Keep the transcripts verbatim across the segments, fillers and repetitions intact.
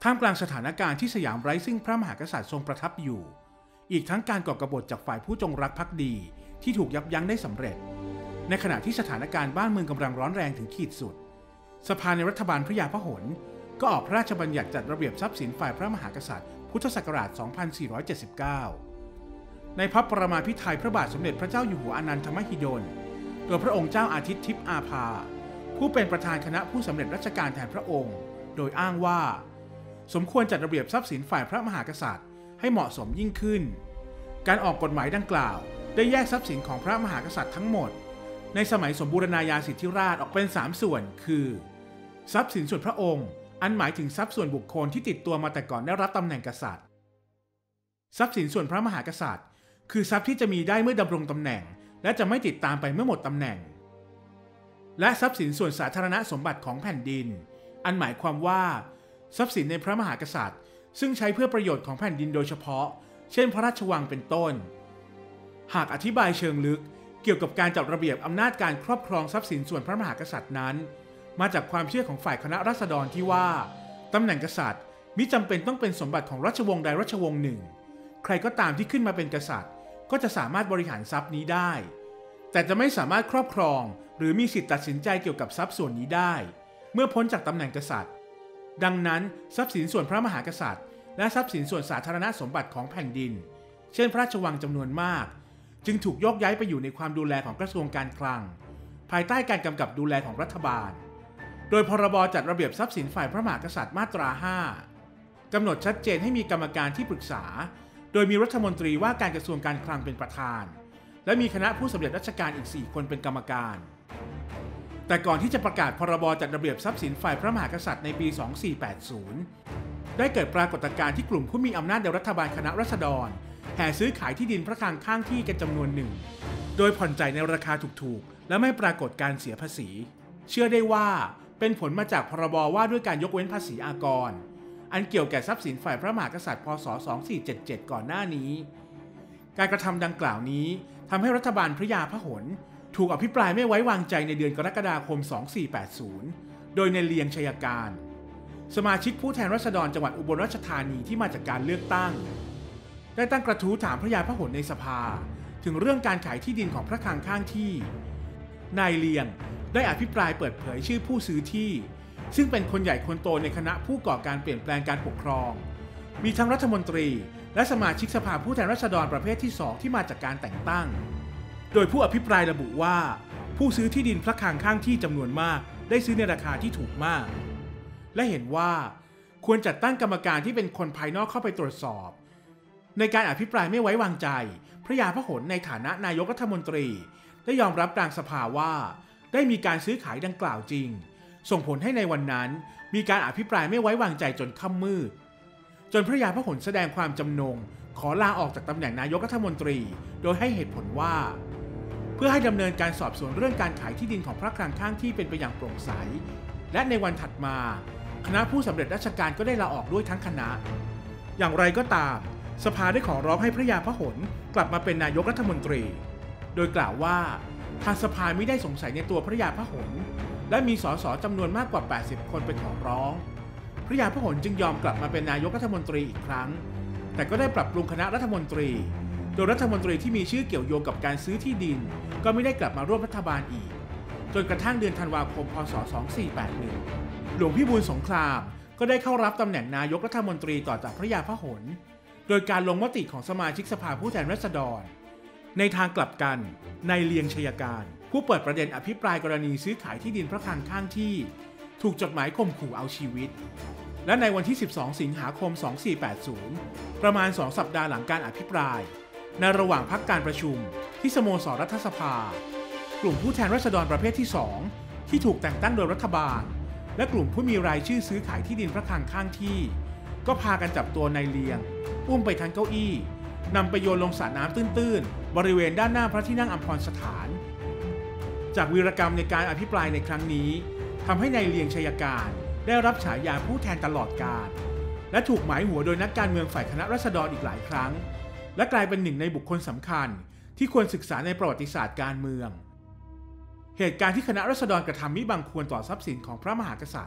ท่ามกลางสถานการณ์ที่สยามไร้ซึ่งพระมหากษัตริย์ทรงประทับอยู่อีกทั้งการก่อกบฏจากฝ่ายผู้จงรักภักดีที่ถูกยับยั้งได้สำเร็จในขณะที่สถานการณ์บ้านเมืองกำลังร้อนแรงถึงขีดสุดสภาในรัฐบาลพระยาพหลก็ออกพระราชบัญญัติจัดระเบียบทรัพย์สินฝ่ายพระมหากษัตริย์พุทธศักราช สองพันสี่ร้อยเจ็ดสิบเก้า ในพระปรมาภิไธยพระบาทสมเด็จพระเจ้าอยู่หัวอนันทมหิดลโดยพระองค์เจ้าอาทิตย์ทิพย์อาภาผู้เป็นประธานคณะผู้สำเร็จราชการแทนพระองค์โดยอ้างว่าสมควรจัดระเบียบทรัพย์สินฝ่ายพระมหากษัตริย์ให้เหมาะสมยิ่งขึ้นการออกกฎหมายดังกล่าวได้แยกทรัพย์สินของพระมหากษัตริย์ทั้งหมดในสมัยสมบูรณาญาสิทธิราชย์ออกเป็นสามส่วนคือทรัพย์สินส่วนพระองค์อันหมายถึงทรัพย์ส่วนบุคคลที่ติดตัวมาแต่ก่อนได้รับตำแหน่งกษัตริย์ทรัพย์สินส่วนพระมหากษัตริย์คือทรัพย์ที่จะมีได้เมื่อดำรงตำแหน่งและจะไม่ติดตามไปเมื่อหมดตำแหน่งและทรัพย์สินส่วนสาธารณสมบัติของแผ่นดินอันหมายความว่าทรัพย์สินในพระมหากษัตริย์ซึ่งใช้เพื่อประโยชน์ของแผ่นดินโดยเฉพาะเช่นพระราชวังเป็นต้นหากอธิบายเชิงลึกเกี่ยวกับการจัดระเบียบอำนาจการครอบครองทรัพย์สินส่วนพระมหากษัตริย์นั้นมาจากความเชื่อของฝ่ายคณะราษฎรที่ว่าตำแหน่งกษัตริย์มิจำเป็นต้องเป็นสมบัติของราชวงศ์ใดราชวงศ์หนึ่งใครก็ตามที่ขึ้นมาเป็นกษัตริย์ก็จะสามารถบริหารทรัพย์นี้ได้แต่จะไม่สามารถครอบครองหรือมีสิทธิตัดสินใจเกี่ยวกับทรัพย์ส่วนนี้ได้เมื่อพ้นจากตำแหน่งกษัตริย์ดังนั้นทรัพย์สินส่วนพระมหากษัตริย์และทรัพย์สินส่วนสาธารณสมบัติของแผ่นดินเช่นพระราชวังจำนวนมากจึงถูกโยกย้ายไปอยู่ในความดูแลของกระทรวงการคลังภายใต้การกำกับดูแลของรัฐบาลโดยพรบจัดระเบียบทรัพย์สินฝ่ายพระมหากษัตริย์มาตรา ห้ากำหนดชัดเจนให้มีกรรมการที่ปรึกษาโดยมีรัฐมนตรีว่าการกระทรวงการคลังเป็นประธานและมีคณะผู้สำเร็จราชการอีกสี่คนเป็นกรรมการแต่ก่อนที่จะประกาศพรบจัดระเบียบทรัพย์สินฝ่ายพระมหากษัตริย์ในปี สองพันสี่ร้อยแปดสิบ ได้เกิดปรากฏการณ์ที่กลุ่มผู้มีอำนาจในรัฐบาลคณะราษฎรแห่ซื้อขายที่ดินพระคลังข้างที่กันจำนวนหนึ่งโดยผ่อนจ่ายในราคาถูกๆและไม่ปรากฏการเสียภาษีเชื่อได้ว่าเป็นผลมาจากพรบว่าด้วยการยกเว้นภาษีอากรอันเกี่ยวแก่ทรัพย์สินฝ่ายพระมหากษัตริย์พ.ศ. สองพันสี่ร้อยเจ็ดสิบเจ็ดก่อนหน้านี้การกระทำดังกล่าวนี้ทำให้รัฐบาลพระยาพหลถูกอภิปรายไม่ไว้วางใจในเดือนกรกฎาคม สองพันสี่ร้อยแปดสิบ โดยในเลียงชัยการสมาชิกผู้แทนราษฎรจังหวัดอุบลราชธานีที่มาจากการเลือกตั้งได้ตั้งกระทู้ถามพระยาพหลในสภาถึงเรื่องการขายที่ดินของพระคลังข้างที่นายเลียงได้อภิปรายเปิดเผยชื่อผู้ซื้อที่ซึ่งเป็นคนใหญ่คนโตในคณะผู้ก่อการเปลี่ยนแปลงการปกครองมีทั้งรัฐมนตรีและสมาชิกสภาผู้แทนราษฎรประเภทที่สองที่มาจากการแต่งตั้งโดยผู้อภิปรายระบุว่าผู้ซื้อที่ดินพระคลังข้างที่จำนวนมากได้ซื้อในราคาที่ถูกมากและเห็นว่าควรจัดตั้งกรรมการที่เป็นคนภายนอกเข้าไปตรวจสอบในการอภิปรายไม่ไว้วางใจพระยาพหลในฐานะนายกรัฐมนตรีได้ยอมรับกลางสภาว่าได้มีการซื้อขายดังกล่าวจริงส่งผลให้ในวันนั้นมีการอภิปรายไม่ไว้วางใจจนค่ำมืดจนพระยาพหลแสดงความจำนงขอลาออกจากตำแหน่งนายกรัฐมนตรีโดยให้เหตุผลว่าเพื่อให้ดำเนินการสอบสวนเรื่องการขายที่ดินของพระคลังข้างที่เป็นไปอย่างโปร่งใสและในวันถัดมาคณะผู้สำเร็จราชการก็ได้ลาออกด้วยทั้งคณะอย่างไรก็ตามสภาได้ขอร้องให้พระยาพหลกลับมาเป็นนายกรัฐมนตรีโดยกล่าวว่าทางสภาไม่ได้สงสัยในตัวพระยาพหลและมีสสจำนวนมากกว่าแปดสิบคนไปขอร้องพระยาพหลจึงยอมกลับมาเป็นนายกรัฐมนตรีอีกครั้งแต่ก็ได้ปรับปรุงคณะรัฐมนตรีโดยรัฐมนตรีที่มีชื่อเกี่ยวโยงกับการซื้อที่ดินก็ไม่ได้กลับมาร่วมรัฐบาลอีกจนกระทั่งเดือนธันวาคมพ.ศ. สองพันสี่ร้อยแปดสิบเอ็ดหลวงพิบูลสงครามก็ได้เข้ารับตำแหน่งนายกรัฐมนตรีต่อจากพระยาพหลโดยการลงมติของสมาชิกสภาผู้แทนราษฎรในทางกลับกันนายเลียงชัยการผู้เปิดประเด็นอภิปรายกรณีซื้อขายที่ดินพระคลังข้างที่ถูกจดหมายข่มขู่เอาชีวิตและในวันที่สิบสองสิงหาคมสองพันสี่ร้อยแปดสิบประมาณสองสัปดาห์หลังการอภิปรายในระหว่างพักการประชุมที่สโมสรรัฐสภากลุ่มผู้แทนราษฎรประเภทที่สองที่ถูกแต่งตั้งโดยรัฐบาลและกลุ่มผู้มีรายชื่อซื้อขายที่ดินพระคลังข้างที่ก็พากันจับตัวนายเลียงอุ้มไปทั้งเก้าอี้นำไปโยนลงสระน้ำตื้นๆบริเวณด้านหน้าพระที่นั่งอัมพรสถานจากวีรกรรมในการอภิปรายในครั้งนี้ทำให้นายเลียงชัยการได้รับฉายาผู้แทนตลอดกาลและถูกหมายหัวโดยนักการเมืองฝ่ายคณะราษฎรอีกหลายครั้งและกลายเป็นหนึ่งในบุคคลสำคัญที่ควรศึกษาในประวัติศาสตร์การเมืองเหตุการณ์ที่คณะราษฎรกระทำมิบังควรต่อทรัพย์สินของพระมหากษัตริย์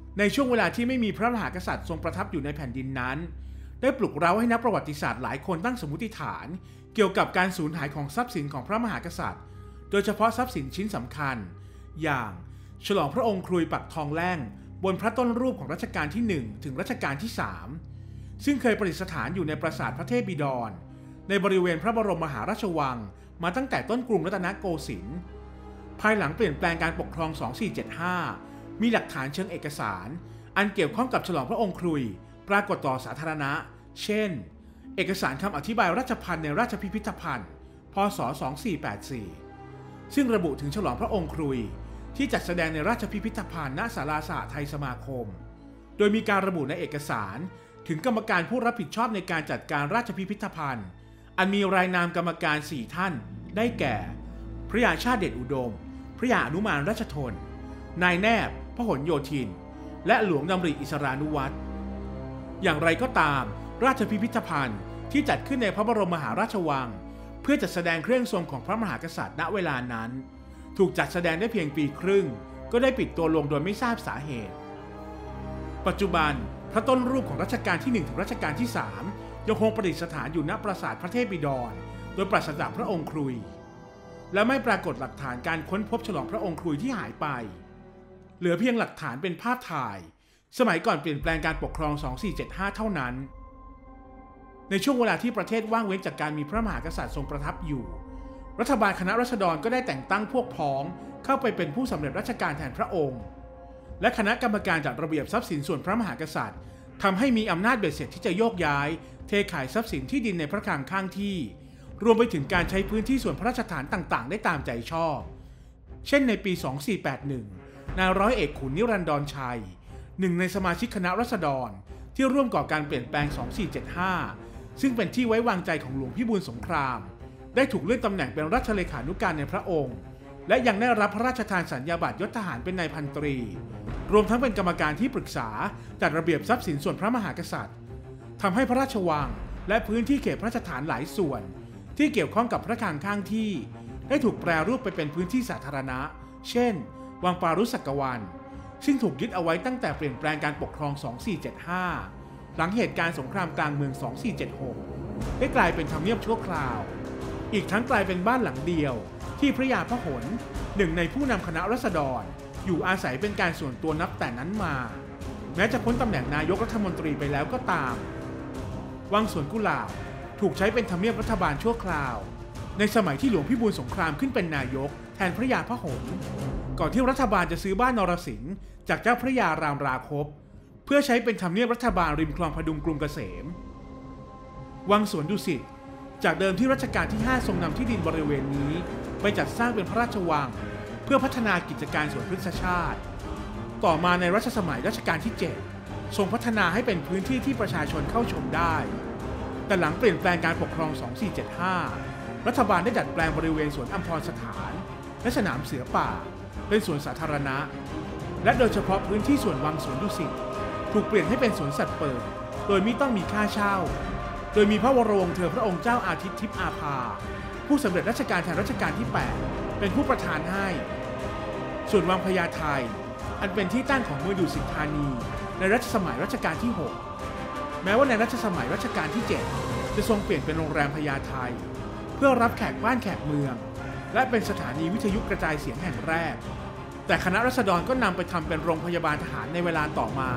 ในช่วงเวลาที่ไม่มีพระมหากษัตริย์ทรงประทับอยู่ในแผ่นดินนั้นได้ปลุกเร้าให้นักประวัติศาสตร์หลายคนตั้งสมมติฐานเกี่ยวกับการสูญหายของทรัพย์สินของพระมหากษัตริย์โดยเฉพาะทรัพย์สินชิ้นสำคัญอย่างฉลองพระองค์ครุยปักทองแล่งบนพระต้นรูปของรัชกาลที่หนึ่งถึงรัชกาลที่สามซึ่งเคยประดิษฐานอยู่ในปราสาทพระเทพบิดรในบริเวณพระบรมมหาราชวังมาตั้งแต่ต้นกรุงรัตนโกสินทร์ภายหลังเปลี่ยนแปลงการปกครอง สองสี่เจ็ดห้า มีหลักฐานเชิงเอกสารอันเกี่ยวข้องกับฉลองพระองค์ครุยปรากฏต่อสาธารณะเช่นเอกสารคำอธิบายราชพันธ์ในราชพิพิธภัณฑ์พ.ศ. สองสี่แปดสี่ซึ่งระบุถึงฉลองพระองค์ครุยที่จัดแสดงในราชพิพิธภัณฑ์ณศาลาสหไทยสมาคมโดยมีการระบุในเอกสารถึงกรรมการผู้รับผิดชอบในการจัดการราชพิพิธภัณฑ์อันมีรายนามกรรมการสี่ท่านได้แก่พระยาชาติเดชอุดมพระยาอนุมานราชทนนายแนบพหลโยธินและหลวงดำริอิสรานุวัตรอย่างไรก็ตามราชพิพิธภัณฑ์ที่จัดขึ้นในพระบรมมหาราชวังเพื่อจัดแสดงเครื่องทรงของพระมหากษัตริย์ณเวลานั้นถูกจัดแสดงได้เพียงปีครึ่งก็ได้ปิดตัวลงโดยไม่ทราบสาเหตุปัจจุบันพระต้นรูปของรัชกาลที่หนึ่งถึงรัชกาลที่สามยังคงประดิษฐานอยู่ณปราสาทพระเทพบิดรโดยปราศจากพระองค์ครุยและไม่ปรากฏหลักฐานการค้นพบฉลองพระองค์ครุยที่หายไปเหลือเพียงหลักฐานเป็นภาพถ่ายสมัยก่อนเปลี่ยนแปลงการปกครอง สองสี่เจ็ดห้า เท่านั้นในช่วงเวลาที่ประเทศว่างเว้นจากการมีพระมหากษัตริย์ทรงประทับอยู่รัฐบาลคณะราษฎรก็ได้แต่งตั้งพวกพ้องเข้าไปเป็นผู้สำเร็จราชการแทนพระองค์และคณะกรรมการจัดระเบียบทรัพย์สินส่วนพระมหากษัตริย์ทำให้มีอำนาจเบ็ดเสร็จที่จะโยกย้ายเทขายทรัพย์สินที่ดินในพระคลังข้างที่รวมไปถึงการใช้พื้นที่ส่วนพระราชฐานต่างๆได้ตามใจชอบเช่นในปี สองสี่แปดหนึ่ง นายร้อยเอกขุนนิรันดรชัยหนึ่งในสมาชิกคณะราษฎรที่ร่วมก่อการเปลี่ยนแปลง สองสี่เจ็ดห้า ซึ่งเป็นที่ไว้วางใจของหลวงพิบูลสงครามได้ถูกเลื่อนตำแหน่งเป็นรัชเลขานุการในพระองค์และยังได้รับพระราชทานสัญญาบัตรยศทหารเป็นนายพันตรีรวมทั้งเป็นกรรมการที่ปรึกษาจัดระเบียบทรัพย์สินส่วนพระมหากษัตริย์ทำให้พระราชวังและพื้นที่เขตพระราชฐานหลายส่วนที่เกี่ยวข้องกับพระคลังข้างที่ได้ถูกแปรรูปไปเป็นพื้นที่สาธารณะเช่นวังปารุสักวันซึ่งถูกยึดเอาไว้ตั้งแต่เปลี่ยนแปลงการปกครอง สองสี่เจ็ดห้า หลังเหตุการณ์สงครามกลางเมือง สองสี่เจ็ดหก ได้กลายเป็นทำเนียบชั่วคราวอีกทั้งกลายเป็นบ้านหลังเดียวที่พระยาพหลหนึ่งในผู้นำคณะราษฎรอยู่อาศัยเป็นการส่วนตัวนับแต่นั้นมาแม้จะพ้นตำแหน่งนายกรัฐมนตรีไปแล้วก็ตามวังสวนกุหลาบถูกใช้เป็นทำเนียบรัฐบาลชั่วคราวในสมัยที่หลวงพิบูลสงครามขึ้นเป็นนายกแทนพระยาพหลก่อนที่รัฐบาลจะซื้อบ้านนรสิงห์จากเจ้าพระยารามราคบเพื่อใช้เป็นทำเนียบรัฐบาลริมคลองพดุงกรุงเกษมวังสวนดุสิตจากเดิมที่รัชกาลที่ห้าทรงนำที่ดินบริเวณนี้ไปจัดสร้างเป็นพระราชวังเพื่อพัฒนากิจการสวนพฤกษชาติต่อมาในรัชสมัยรัชกาลที่เจ็ดทรงพัฒนาให้เป็นพื้นที่ที่ประชาชนเข้าชมได้แต่หลังเปลี่ยนแปลงการปกครอง สองสี่เจ็ดห้า รัฐบาลได้ดัดแปลงบริเวณสวนอัมพรสถานและสนามเสือป่าเป็นสวนสาธารณะและโดยเฉพาะพื้นที่ส่วนวังสวนดุสิตถูกเปลี่ยนให้เป็นสวนสัตว์เปิดโดยมิต้องมีค่าเช่าโดยมีพระวรวงศ์เธอพระองค์เจ้าอาทิตย์ทิพย์อาภาผู้สำเร็จราชการแทนรัชกาลที่แปดเป็นผู้ประทานให้ส่วนวังพญาไทอันเป็นที่ตั้งของเมืองดุสิตธานีในรัชสมัยรัชกาลที่หกแม้ว่าในรัชสมัยรัชกาลที่เจ็ดจะทรงเปลี่ยนเป็นโรงแรมพญาไทเพื่อรับแขกบ้านแขกเมืองและเป็นสถานีวิทยุกระจายเสียงแห่งแรกแต่คณะราษฎรก็นำไปทำเป็นโรงพยาบาลทหารในเวลาต่อมา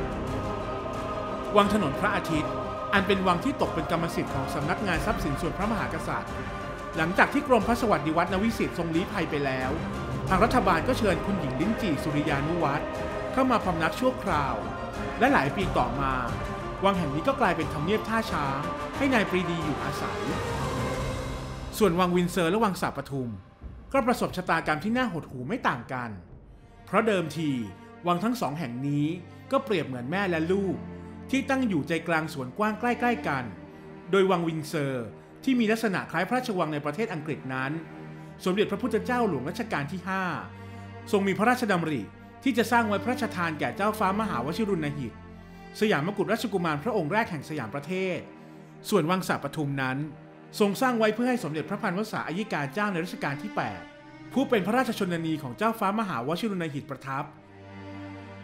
วังถนนพระอาทิตย์อันเป็นวังที่ตกเป็นกรรมสิทธิ์ของสำนักงานทรัพย์สินส่วนพระมหากษัตริย์หลังจากที่กรมพระสวัสดิวัฒนวิสิทธิ์ทรงลี้ภัยไปแล้วทางรัฐบาลก็เชิญคุณหญิงลิ้นจี่สุริยานุวัฒน์เข้ามาพำนักชั่วคราวและหลายปีต่อมาวังแห่งนี้ก็กลายเป็นทำเนียบท่าช้างให้นายปรีดีอยู่อาศัยส่วนวังวินเซอร์และวังสาปทุมก็ประสบชะตากรรมที่น่าหดหู่ไม่ต่างกันเพราะเดิมทีวังทั้งสองแห่งนี้ก็เปรียบเหมือนแม่และลูกที่ตั้งอยู่ใจกลางสวนกว้างใกล้ๆกันโดยวังวินเซอร์ที่มีลักษณะคล้ายพระราชวังในประเทศอังกฤษนั้นสมเด็จพระพุทธเจ้าหลวงรัชกาลที่ห้าทรงมีพระราชดำริที่จะสร้างไว้พระราชทานแก่เจ้าฟ้ามหาวชิรุณหิตสยามกุฎราชกุมารพระองค์แรกแห่งสยามประเทศส่วนวังสาปทุมนั้นทรงสร้างไว้เพื่อให้สมเด็จพระพันวษาอัยกาเจ้าในรัชกาลที่แปดผู้เป็นพระราชชนนีของเจ้าฟ้ามหาวชิรุณหิตประทับ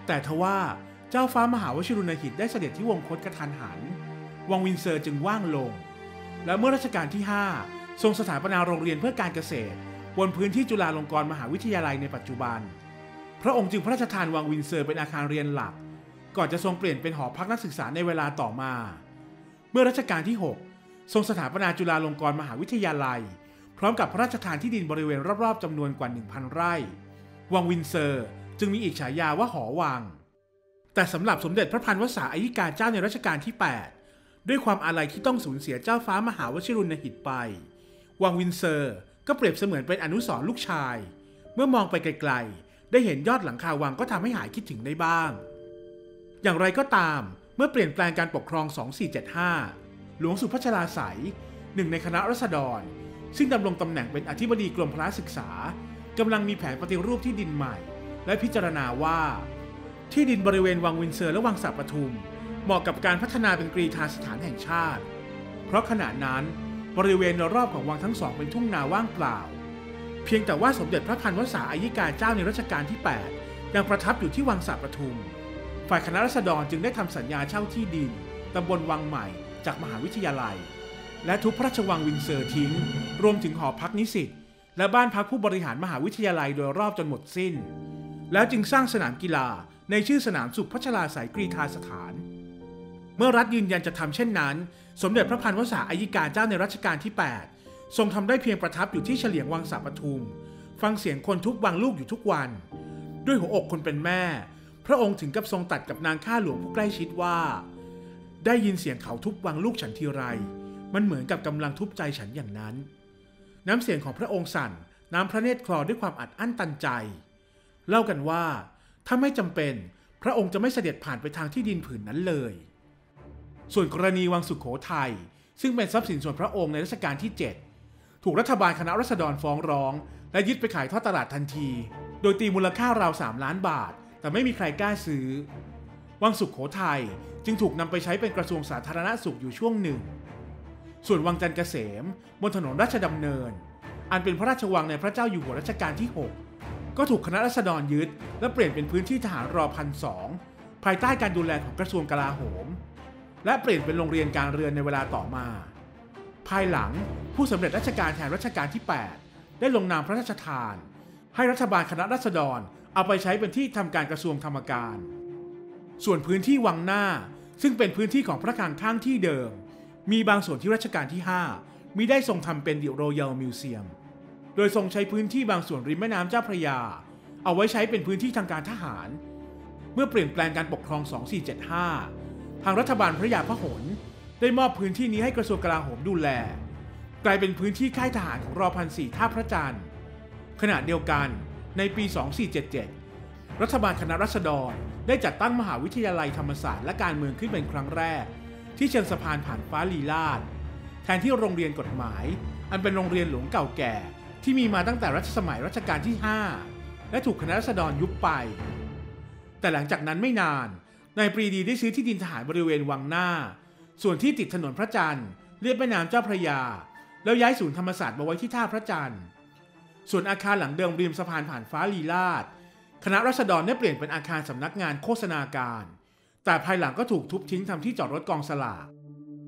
แต่ทว่าเจ้าฟ้ามหาวชิรุณหิตได้เสด็จที่วงคตกระทันหันวังวินเซอร์จึงว่างลงและเมื่อรัชกาลที่ห้าทรงสถาปนาโรงเรียนเพื่อการเกษตรบนพื้นที่จุฬาลงกรณ์มหาวิทยาลัยในปัจจุบันพระองค์จึงพระราชทานวังวินเซอร์เป็นอาคารเรียนหลักก่อนจะทรงเปลี่ยนเป็นหอพักนักศึกษาในเวลาต่อมาเมื่อรัชกาลที่หกทรงสถาปนาจุฬาลงกรณ์มหาวิทยาลัยพร้อมกับพระราชทานที่ดินบริเวณรอบๆจำนวนกว่า หนึ่งพัน ไร่วังวินเซอร์จึงมีอีกฉายาว่าหอวังแต่สำหรับสมเด็จพระพันวษาอัยการเจ้าในรัชกาลที่แปดด้วยความอาลัยที่ต้องสูญเสียเจ้าฟ้ามหาวชิรุณหิตไปวังวินเซอร์ก็เปรียบเสมือนเป็นอนุสรณ์ลูกชายเมื่อมองไปไกลๆได้เห็นยอดหลังคาวังก็ทำให้หายคิดถึงได้บ้างอย่างไรก็ตามเมื่อเปลี่ยนแปลงการปกครอง สองสี่เจ็ดห้า หลวงสุพัชราไสยหนึ่งในคณะราษฎรซึ่งดำรงตำแหน่งเป็นอธิบดีกรมพระศึกษากำลังมีแผนปฏิรูปที่ดินใหม่และพิจารณาว่าที่ดินบริเวณวังวินเซอร์และวังสระปทุมเหมาะกับการพัฒนาเป็นกรีฑาสถานแห่งชาติเพราะขณะนั้นบริเวณโดยรอบของวังทั้งสองเป็นทุ่งนาว่างเปล่าเพียงแต่ว่าสมเด็จพระพันวษาอัยการเจ้าในรัชกาลที่แปดยังประทับอยู่ที่วังสระปทุมฝ่ายคณะราษฎรจึงได้ทำสัญญาเช่าที่ดินตำบลวังใหม่จากมหาวิทยาลัยและทุบพระราชวังวินเซอร์ทิ้งรวมถึงหอพักนิสิตและบ้านพักผู้บริหารมหาวิทยาลัยโดยรอบจนหมดสิ้นแล้วจึงสร้างสนามกีฬาในชื่อสนามสุพัชราไสยกรีฑาสถานเมื่อรัฐยืนยันจะทำเช่นนั้นสมเด็จพระพันวษาอัยการเจ้าในรัชกาลที่แปดทรงทำได้เพียงประทับอยู่ที่เฉลียงวังสระปทุมฟังเสียงคนทุบวังลูกอยู่ทุกวันด้วยหัวอกคนเป็นแม่พระองค์ถึงกับทรงตัดกับนางข้าหลวงผู้ใกล้ชิดว่าได้ยินเสียงเขาทุบวังลูกฉันทีไรมันเหมือนกับกำลังทุบใจฉันอย่างนั้นน้ำเสียงของพระองค์สั่นน้ำพระเนตรคลอด้วยความอัดอั้นตันใจเล่ากันว่าถ้าไม่จำเป็นพระองค์จะไม่เสด็จผ่านไปทางที่ดินผืนนั้นเลยส่วนกรณีวังสุโขทัยซึ่งเป็นทรัพย์สินส่วนพระองค์ในรัชกาลที่เจ็ดถูกรัฐบาลคณะราษฎรฟ้องร้องและยึดไปขายทอดตลาดทันทีโดยตีมูลค่าราวสามล้านบาทแต่ไม่มีใครกล้าซื้อวังสุโขทัยจึงถูกนำไปใช้เป็นกระทรวงสาธารณสุขอยู่ช่วงหนึ่งส่วนวังจันทร์เกษมบนถนนราชดำเนินอันเป็นพระราชวังในพระเจ้าอยู่หัวรัชกาลที่หกก็ถูกคณะราษฎรยึดและเปลี่ยนเป็นพื้นที่ทหารรอพันสองภายใต้การดูแลของกระทรวงกลาโหมและเปลี่ยนเป็นโรงเรียนการเรือนในเวลาต่อมาภายหลังผู้สำเร็จราชการแทนรัชกาลที่แปดได้ลงนามพระราชทานให้รัฐบาลคณะราษฎรเอาไปใช้เป็นที่ทำการกระทรวงธรรมการส่วนพื้นที่วังหน้าซึ่งเป็นพื้นที่ของพระคลังข้างที่เดิมมีบางส่วนที่รัชกาลที่ห้ามิได้ทรงทำเป็นดิโรยัลมิวเซียมโดยทรงใช้พื้นที่บางส่วนริมแม่น้ำเจ้าพระยาเอาไว้ใช้เป็นพื้นที่ทางการทหารเมื่อเปลี่ยนแปลงการปกครองสองสี่เจ็ดห้าทางรัฐบาลพระยาพหลได้มอบพื้นที่นี้ให้กระทรวงกลาโหมดูแลกลายเป็นพื้นที่ค่ายทหารของรอพันสี่ท่าพระจันทร์ขณะเดียวกันในปีสองสี่เจ็ดเจ็ดรัฐบาลคณะราษฎรได้จัดตั้งมหาวิทยาลัยธรรมศาสตร์และการเมืองขึ้นเป็นครั้งแรกที่เชิงสะพานผ่านฟ้าลีลาศแทนที่โรงเรียนกฎหมายอันเป็นโรงเรียนหลวงเก่าแก่ที่มีมาตั้งแต่รัชสมัยรัชกาลที่ห้าและถูกคณะราษฎรยุบไปแต่หลังจากนั้นไม่นานนายปรีดีได้ซื้อที่ดินทหารบริเวณวังหน้าส่วนที่ติดถนนพระจันทร์เลียบแม่น้ำเจ้าพระยาแล้วย้ายศูนย์ธรรมศาสตร์มาไว้ที่ท่าพระจันทร์ส่วนอาคารหลังเดิมริมสะพานผ่านฟ้าลีลาศคณะราษฎรได้เปลี่ยนเป็นอาคารสำนักงานโฆษณาการแต่ภายหลังก็ถูกทุบทิ้งทำที่จอดรถกองสลาก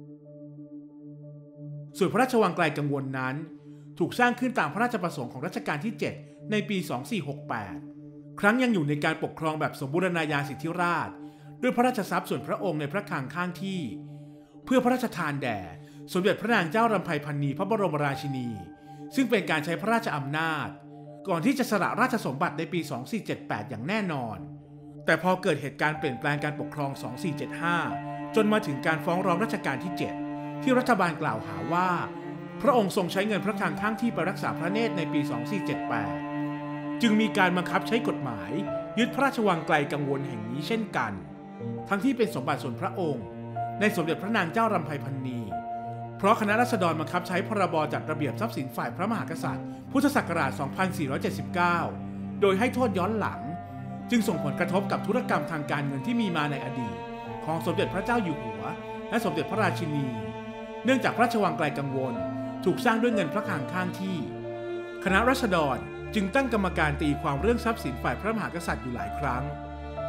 ส่วนพระราชวังไกลกังวลนั้นถูกสร้างขึ้นตามพระราชประสงค์ของรัชกาลที่เจ็ดในปีสองสี่หกแปดครั้งยังอยู่ในการปกครองแบบสมบูรณาญาสิทธิราชด้วยพระราชทรัพย์ส่วนพระองค์ในพระคลังข้างที่เพื่อพระราชทานแด่สมเด็จพระนางเจ้ารำไพพรรณีพระบรมราชินีซึ่งเป็นการใช้พระราชอำนาจก่อนที่จะสละราชสมบัติในปีสองสี่เจ็ดแปดอย่างแน่นอนแต่พอเกิดเหตุการณ์เปลี่ยนแปลงการปกครองสองสี่เจ็ดห้าจนมาถึงการฟ้องร้องรัชกาลที่เจ็ดที่รัฐบาลกล่าวหาว่าพระองค์ทรงใช้เงินพระคลังข้างที่ไปรักษาพระเนตรในปีสองสี่เจ็ดแปดจึงมีการบังคับใช้กฎหมายยึดพระราชวังไกลกังวลแห่งนี้เช่นกันทั้งที่เป็นสมบัติส่วนพระองค์ในสมเด็จพระนางเจ้ารำไพพรรณีเพราะคณะราษฎรบังคับใช้พรบจัดระเบียบทรัพย์สินฝ่ายพระมหากษัตริย์พุทธศักราชสองพันสี่ร้อยเจ็ดสิบเก้าโดยให้โทษย้อนหลังจึงส่งผลกระทบกับธุรกรรมทางการเงินที่มีมาในอดีตของสมเด็จพระเจ้าอยู่หัวและสมเด็จพระราชินีเนื่องจากพระราชวังไกลกังวลถูกสร้างด้วยเงินพระคลังข้างที่คณะราษฎรจึงตั้งกรรมการตีความเรื่องทรัพย์สินฝ่ายพระมหากษัตริย์อยู่หลายครั้ง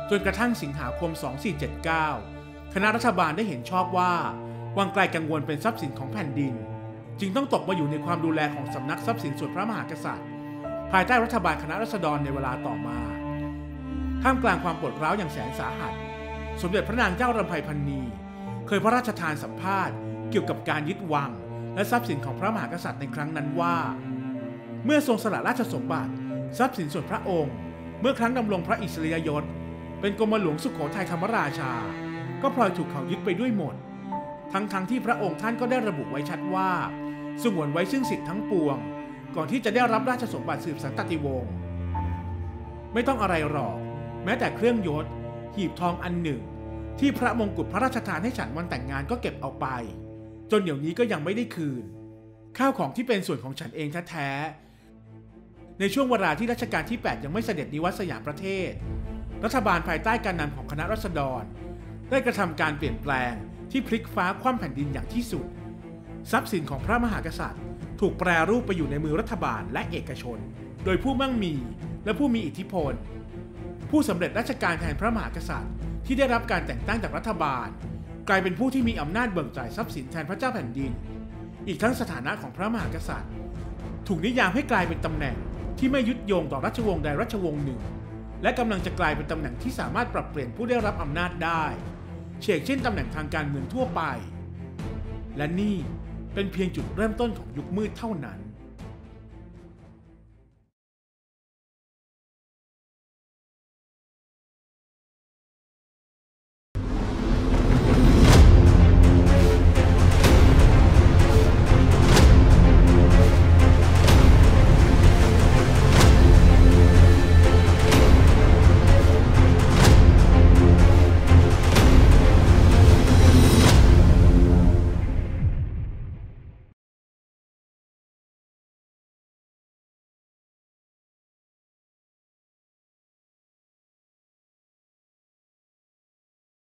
จนกระทั่งสิงหาคม สองพันสี่ร้อยเจ็ดสิบเก้า คณะรัฐบาลได้เห็นชอบว่าวังไกลกังวลเป็นทรัพย์สินของแผ่นดินจึงต้องตกมาอยู่ในความดูแลของสำนักทรัพย์สินส่วนพระมหากษัตริย์ภายใต้รัฐบาลคณะราษฎรในเวลาต่อมาท่ามกลางความปวดร้าวอย่างแสนสาหัสสมเด็จพระนางเจ้ารำไพพรรณีเคยพระราชทานสัมภาษณ์เกี่ยวกับการยึดวังและทรัพย์สินของพระมหากษัตริย์ในครั้งนั้นว่าเมื่อทรงสละราชสมบัติทรัพย์สินส่วนพระองค์เมื่อครั้งดำรงพระอิสริยยศเป็นกรมหลวงสุโขทัยธรรมราชาก็พลอยถูกเขายึดไปด้วยหมดทั้งๆ ท, ที่พระองค์ท่านก็ได้ระบุไว้ชัดว่าสงวนไว้ซึ่งสิทธิทั้งปวงก่อนที่จะได้รับราชสมบัติสืบสันตติวงศ์ไม่ต้องอะไรหรอกแม้แต่เครื่องยศหีบทองอันหนึ่งที่พระมงกุฎพระราชทานให้ฉันวันแต่งงานก็เก็บเอาไปจนเดี๋ยวนี้ก็ยังไม่ได้คืนข้าวของที่เป็นส่วนของฉันเองแท้ๆในช่วงเวลาที่รัชกาลที่แปดยังไม่เสด็จนิวัตสยามประเทศรัฐบาลภายใต้การนำของคณะราษฎรได้กระทำการเปลี่ยนแปลงที่พลิกฟ้าคว่ำแผ่นดินอย่างที่สุดทรัพย์สินของพระมหากษัตริย์ถูกแปรรูปไปอยู่ในมือรัฐบาลและเอกชนโดยผู้มั่งมีและผู้มีอิทธิพลผู้สำเร็จราชการแทนพระมหากษัตริย์ที่ได้รับการแต่งตั้งจากรัฐบาลกลายเป็นผู้ที่มีอำนาจเบิกจ่ายทรัพย์สินแทนพระเจ้าแผ่นดินอีกทั้งสถานะของพระมหากษัตริย์ถูกนิยามให้กลายเป็นตำแหน่งที่ไม่ยึดโยงต่อราชวงศ์ใดราชวงศ์หนึ่งและกำลังจะกลายเป็นตำแหน่งที่สามารถปรับเปลี่ยนผู้ได้รับอำนาจได้เช่นเช่นตำแหน่งทางการเมืองทั่วไปและนี่เป็นเพียงจุดเริ่มต้นของยุคมืดเท่านั้น